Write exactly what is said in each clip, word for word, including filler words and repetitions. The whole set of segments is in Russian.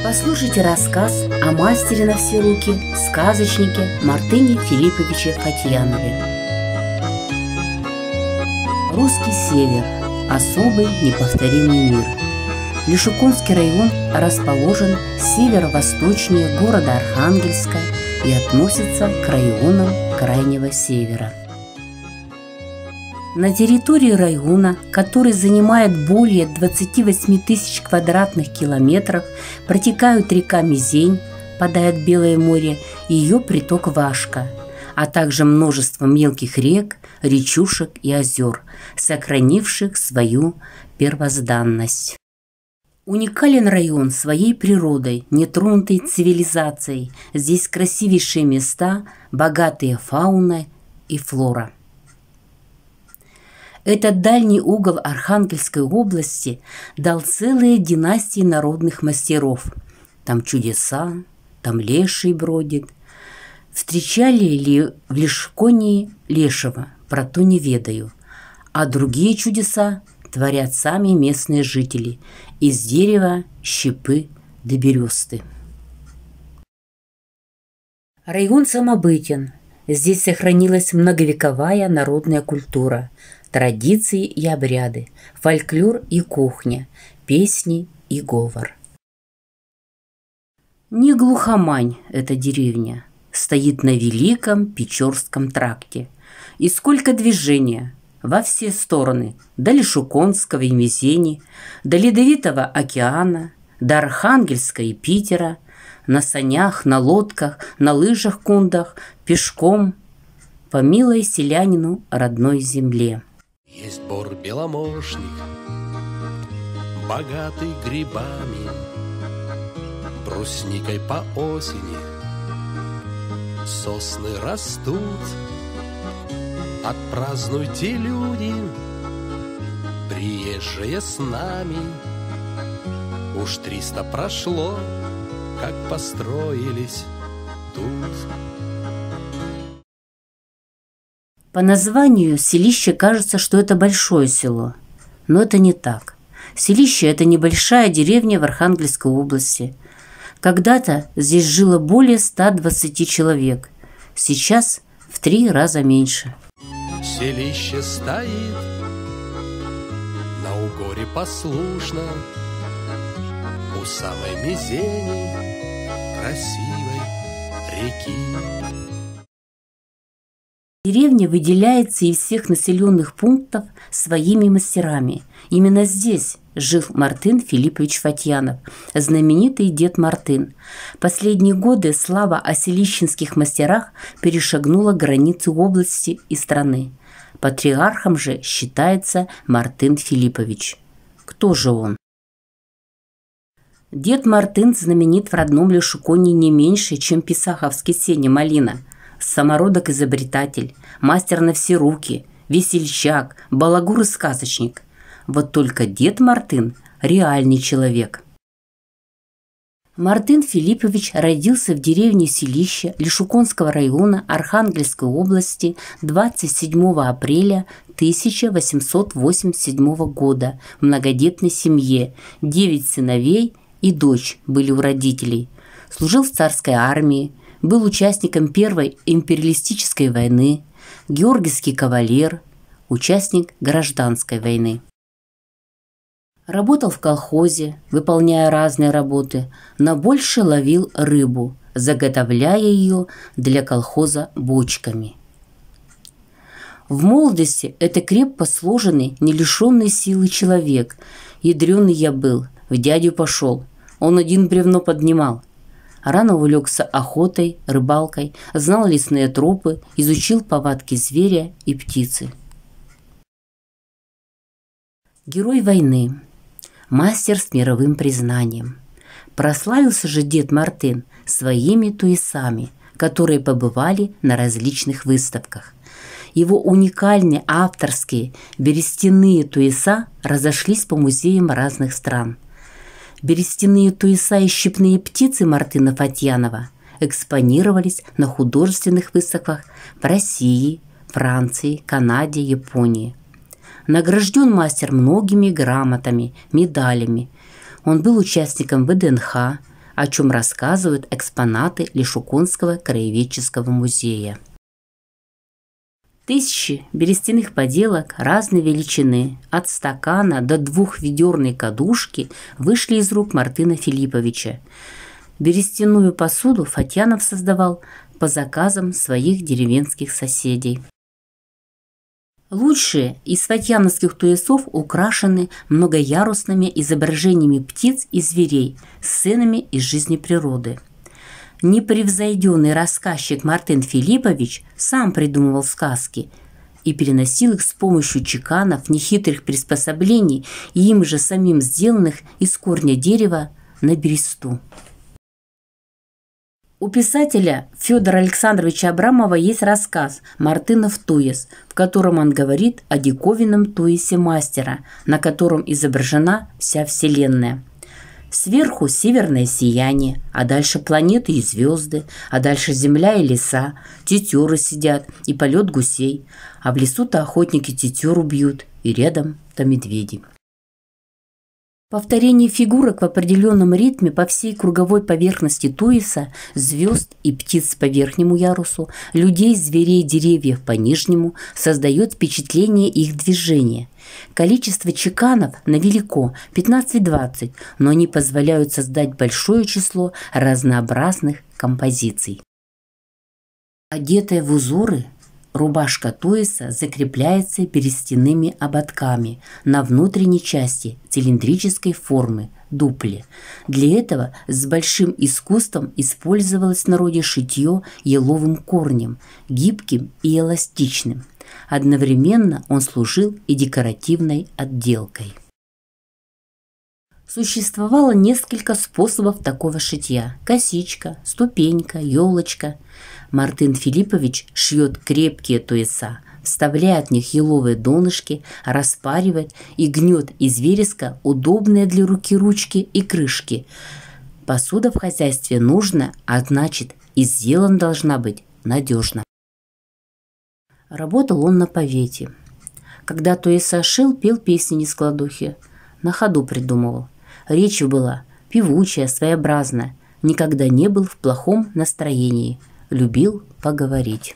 Послушайте рассказ о мастере на все руки, сказочнике Мартыне Филипповиче Фатьянове. Русский север – особый неповторимый мир. Лишуконский район расположен северо-восточнее города Архангельска и относится к районам Крайнего Севера. На территории района, который занимает более двадцати восьми тысяч квадратных километров, протекают река Мизень, впадает в Белое море, и ее приток Вашка, а также множество мелких рек, речушек и озер, сохранивших свою первозданность. Уникален район своей природой, нетронутой цивилизацией. Здесь красивейшие места, богатые фауной и флора. Этот дальний угол Архангельской области дал целые династии народных мастеров. Там чудеса, там леший бродит. Встречали ли в Лишуконии лешего, про то не ведаю. А другие чудеса творят сами местные жители из дерева, щепы до бересты. Район самобытен. Здесь сохранилась многовековая народная культура, традиции и обряды, фольклор и кухня, песни и говор. Не глухомань эта деревня, стоит на Великом Печорском тракте. И сколько движения во все стороны, до Лишуконского и Мизени, до Ледовитого океана, до Архангельска и Питера, на санях, на лодках, на лыжах-кундах, пешком, по милой селянину родной земле. Есть бор беломошник, богатый грибами, брусникой по осени сосны растут. Отпразднуйте, люди, приезжие с нами. Уж триста прошло, как построились тут. По названию селище кажется, что это большое село, но это не так. Селище – это небольшая деревня в Архангельской области. Когда-то здесь жило более ста двадцати человек, сейчас в три раза меньше. Селище стоит на угоре послушно, у самой Мизени красивой реки. Деревня выделяется из всех населенных пунктов своими мастерами. Именно здесь жил Мартын Филиппович Фатьянов, знаменитый дед Мартын. Последние годы слава о селищенских мастерах перешагнула границы области и страны. Патриархом же считается Мартын Филиппович. Кто же он? Дед Мартын знаменит в родном Лишуконе не меньше, чем писаховский Сеня Малина. Самородок-изобретатель, мастер на все руки, весельчак, балагур и сказочник. Вот только дед Мартын – реальный человек. Мартын Филиппович родился в деревне Селище Лишуконского района Архангельской области двадцать седьмого апреля тысяча восемьсот восемьдесят седьмого года в многодетной семье. Девять сыновей и дочь были у родителей. Служил в царской армии, был участником Первой империалистической войны, георгиевский кавалер, участник гражданской войны. Работал в колхозе, выполняя разные работы, но больше ловил рыбу, заготовляя ее для колхоза бочками. В молодости это крепко сложенный, не лишенный силы человек. Ядреный я был, в дядю пошел, он один бревно поднимал. Рано увлекся охотой, рыбалкой, знал лесные тропы, изучил повадки зверя и птицы. Герой войны, мастер с мировым признанием. Прославился же дед Мартын своими туесами, которые побывали на различных выставках. Его уникальные авторские берестяные туеса разошлись по музеям разных стран. Берестяные туеса и щепные птицы Мартына Фатьянова экспонировались на художественных выставках в России, Франции, Канаде, Японии. Награжден мастер многими грамотами, медалями. Он был участником вэ дэ эн ха, о чем рассказывают экспонаты Лишуконского краеведческого музея. Тысячи берестяных поделок разной величины, от стакана до двухведерной кадушки, вышли из рук Мартына Филипповича. Берестяную посуду Фатьянов создавал по заказам своих деревенских соседей. Лучшие из фатьяновских туесов украшены многоярусными изображениями птиц и зверей, сценами из жизни природы. Непревзойденный рассказчик Мартын Филиппович сам придумывал сказки и переносил их с помощью чеканов, нехитрых приспособлений и им же самим сделанных из корня дерева на бересту. У писателя Федора Александровича Абрамова есть рассказ «Мартынов туес», в котором он говорит о диковинном туесе мастера, на котором изображена вся Вселенная. Сверху северное сияние, а дальше планеты и звезды, а дальше земля и леса, тетеры сидят и полет гусей, а в лесу-то охотники тетеру бьют, и рядом-то медведи. Повторение фигурок в определенном ритме по всей круговой поверхности туеса, звезд и птиц по верхнему ярусу, людей, зверей, деревьев по нижнему создает впечатление их движения. Количество чеканов навелико – пятнадцать-двадцать, но они позволяют создать большое число разнообразных композиций. Одетая в узоры, рубашка туеса закрепляется берестяными ободками на внутренней части цилиндрической формы дупле. Для этого с большим искусством использовалось в народе шитье еловым корнем, гибким и эластичным. Одновременно он служил и декоративной отделкой. Существовало несколько способов такого шитья: косичка, ступенька, елочка. Мартын Филиппович шьет крепкие туеса, вставляет в них еловые донышки, распаривает и гнет из вереска удобные для руки ручки и крышки. Посуда в хозяйстве нужна, а значит и сделана должна быть надежно. Работал он на повете. Когда туеса шил, пел песни нескладухи. На ходу придумывал. Речь была певучая, своеобразная. Никогда не был в плохом настроении. Любил поговорить.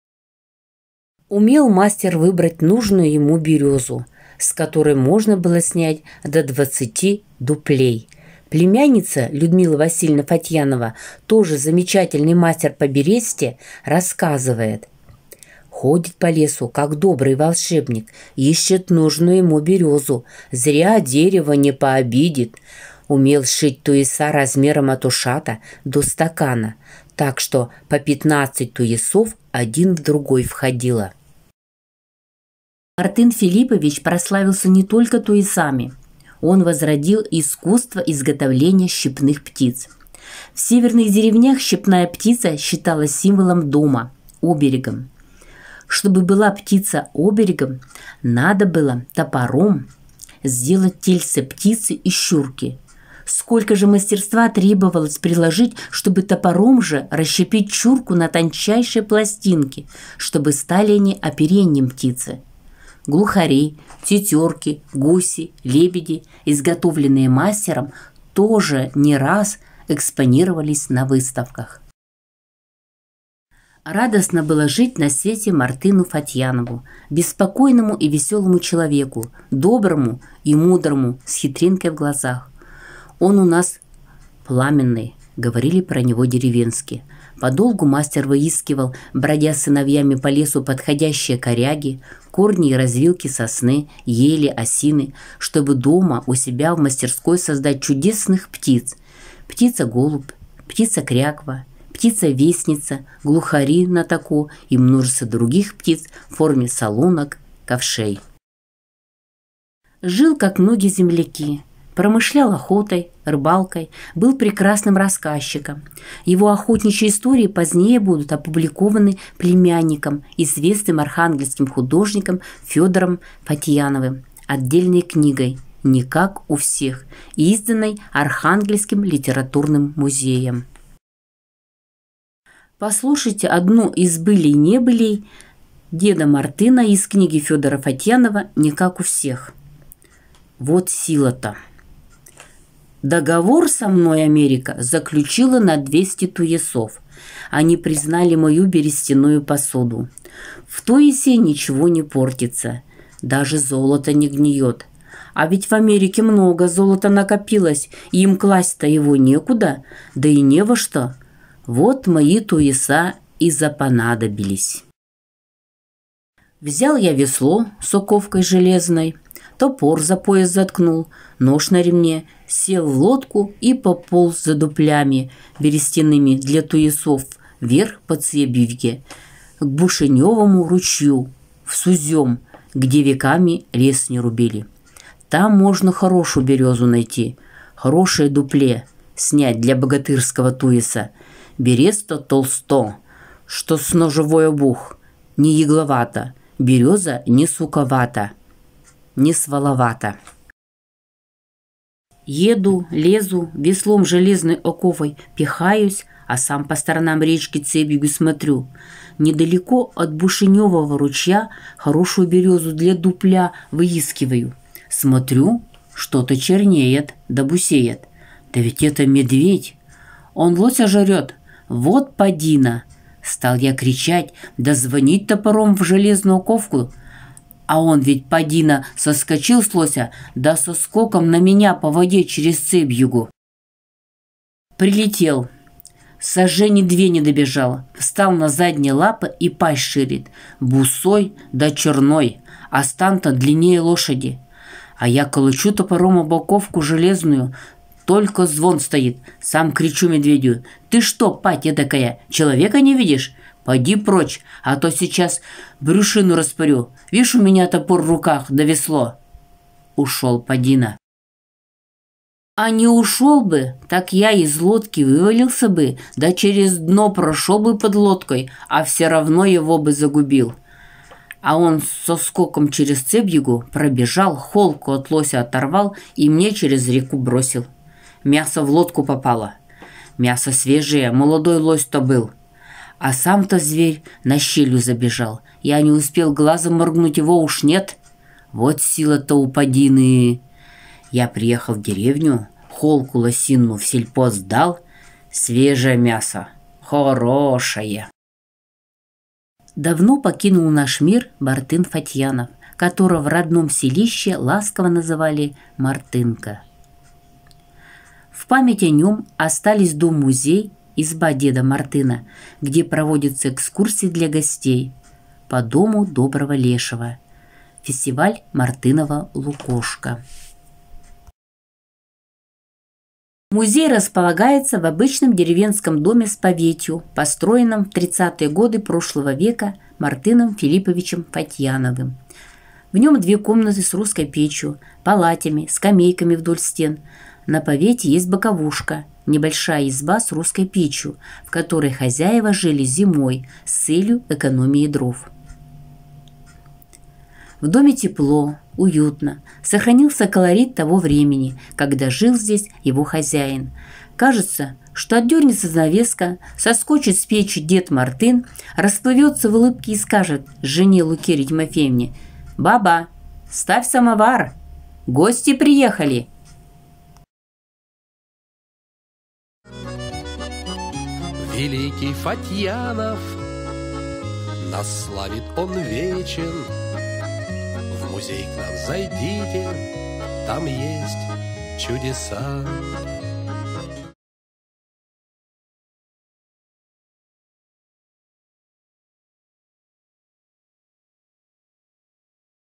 Умел мастер выбрать нужную ему березу, с которой можно было снять до двадцати дуплей. Племянница Людмила Васильевна Фатьянова, тоже замечательный мастер по бересте, рассказывает: ходит по лесу, как добрый волшебник, ищет нужную ему березу, зря дерево не пообидит. Умел шить туеса размером от ушата до стакана, так что по пятнадцать туесов один в другой входило. Мартын Филиппович прославился не только туесами. Он возродил искусство изготовления щепных птиц. В северных деревнях щепная птица считалась символом дома, оберегом. Чтобы была птица оберегом, надо было топором сделать тельце птицы и щурки. Сколько же мастерства требовалось приложить, чтобы топором же расщепить чурку на тончайшие пластинки, чтобы стали они оперением птицы. Глухари, тетерки, гуси, лебеди, изготовленные мастером, тоже не раз экспонировались на выставках. Радостно было жить на свете Мартыну Фатьянову, беспокойному и веселому человеку, доброму и мудрому, с хитринкой в глазах. Он у нас пламенный, говорили про него деревенские. Подолгу мастер выискивал, бродя с сыновьями по лесу, подходящие коряги, корни и развилки сосны, ели, осины, чтобы дома у себя в мастерской создать чудесных птиц. Птица-голубь, птица-кряква, птица-вестница, глухари на тако и множество других птиц в форме солонок, ковшей. Жил, как многие земляки. Промышлял охотой, рыбалкой, был прекрасным рассказчиком. Его охотничьи истории позднее будут опубликованы племянником, известным архангельским художником Федором Фатьяновым, отдельной книгой «Не как у всех», изданной Архангельским литературным музеем. Послушайте одну из былей-небылей деда Мартына из книги Федора Фатьянова «Не как у всех». Вот сила-то. Договор со мной Америка заключила на двести туесов. Они признали мою берестяную посуду. В туесе ничего не портится, даже золото не гниет. А ведь в Америке много золота накопилось, и им класть-то его некуда, да и не во что. Вот мои туеса и запонадобились. Взял я весло с оковкой железной, топор за пояс заткнул, нож на ремне, сел в лодку и пополз за дуплями берестяными для туесов вверх по Цебьюге, к Бушеневому ручью, в Сузем, где веками лес не рубили. Там можно хорошую березу найти, хорошее дупле снять для богатырского туеса. Береста толсто, что с ножевой обух, не ягловато, береза не суковата, не сваловата. Еду, лезу, веслом железной оковой пихаюсь, а сам по сторонам речки Цебьюги смотрю. Недалеко от Бушеневого ручья хорошую березу для дупля выискиваю. Смотрю, что-то чернеет да бусеет. Да ведь это медведь. Он лося жрет. Вот падина. Стал я кричать, да звонить топором в железную оковку. А он ведь, падина, соскочил с лося, да со скоком на меня по воде через Цебьюгу. Прилетел. Сажени две не добежал. Встал на задние лапы и пасть ширит. Бусой да черной, а стан-то длиннее лошади. А я колочу топором об оковку железную. Только звон стоит. Сам кричу медведю: «Ты что, пать эдакая, человека не видишь? Пойди прочь, а то сейчас брюшину распорю. Видишь, у меня топор в руках да весло». Ушел падина. А не ушел бы, так я из лодки вывалился бы, да через дно прошел бы под лодкой, а все равно его бы загубил. А он со скоком через Цебьюгу пробежал, холку от лося оторвал и мне через реку бросил. Мясо в лодку попало. Мясо свежее, молодой лось-то был. А сам-то зверь на щелью забежал. Я не успел глазом моргнуть, его уж нет. Вот сила-то у падины. Я приехал в деревню, холку лосину в сельпо сдал. Свежее мясо, хорошее. Давно покинул наш мир Мартын Фатьянов, которого в родном селище ласково называли Мартынка. В память о нем остались дом-музей, изба деда Мартына, где проводятся экскурсии для гостей, по дому доброго лешего, фестиваль Мартынова Лукошка. Музей располагается в обычном деревенском доме с поветью, построенном в тридцатые годы прошлого века Мартыном Филипповичем Фатьяновым. В нем две комнаты с русской печью, палатями, скамейками вдоль стен. На повете есть боковушка, небольшая изба с русской печью, в которой хозяева жили зимой с целью экономии дров. В доме тепло, уютно, сохранился колорит того времени, когда жил здесь его хозяин. Кажется, что отдернется занавеска, соскочит с печи дед Мартын, расплывется в улыбке и скажет жене Лукерье Тимофеевне: «Баба, ставь самовар, гости приехали». Великий Фатьянов, нас славит он вечен. В музей к нам зайдите, там есть чудеса.